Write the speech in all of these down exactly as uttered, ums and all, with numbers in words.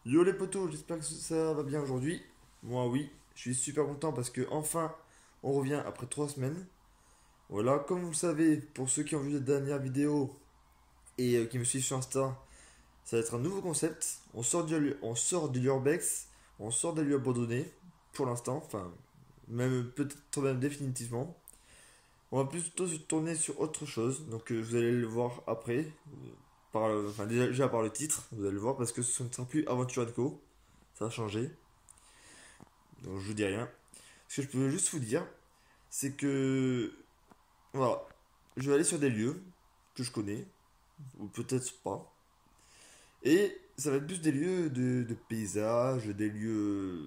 Yo les potos, j'espère que ça va bien aujourd'hui. Moi oui, je suis super content parce que enfin on revient après trois semaines. Voilà, comme vous le savez, pour ceux qui ont vu les dernières vidéos et euh, qui me suivent sur Insta, ça va être un nouveau concept. On sort du, on sort de l'urbex, on sort des lieux abandonnés pour l'instant, enfin même peut-être même définitivement. On va plutôt se tourner sur autre chose, donc euh, vous allez le voir après, euh, par, le- enfin déjà, déjà par le titre, vous allez le voir parce que ce ne sera plus Aventure Co. Ça a changé. Donc je vous dis rien. Ce que je peux juste vous dire, c'est que voilà, je vais aller sur des lieux que je connais, ou peut-être pas. Et ça va être plus des lieux de, de paysages, des lieux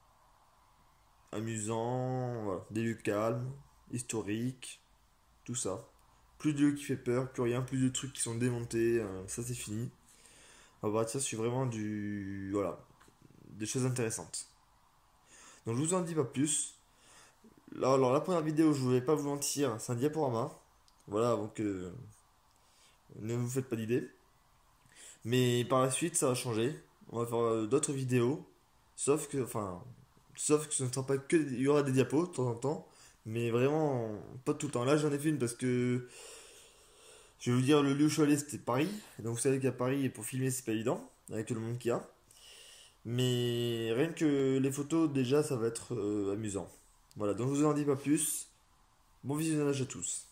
amusants, voilà, des lieux calmes, historiques, tout ça. Plus de lieux qui fait peur, plus rien, plus de trucs qui sont démontés, euh, ça c'est fini. On va partir sur vraiment du. Voilà, des choses intéressantes. Donc je vous en dis pas plus. Là, alors la première vidéo, je ne vais pas vous mentir, c'est un diaporama. Voilà, donc euh, ne vous faites pas d'idée. Mais par la suite, ça va changer. On va faire euh, d'autres vidéos. Sauf que, enfin, sauf que ce ne sera pas que. Il y aura des diapos de temps en temps. Mais vraiment, pas tout le temps. Là, j'en ai fait une parce que. Je vais vous dire, le lieu où je suis allé, c'était Paris. Et donc, vous savez qu'à Paris, pour filmer, c'est pas évident. Avec tout le monde qu'il y a. Mais rien que les photos, déjà, ça va être euh, amusant. Voilà, donc je vous en dis pas plus. Bon visionnage à tous.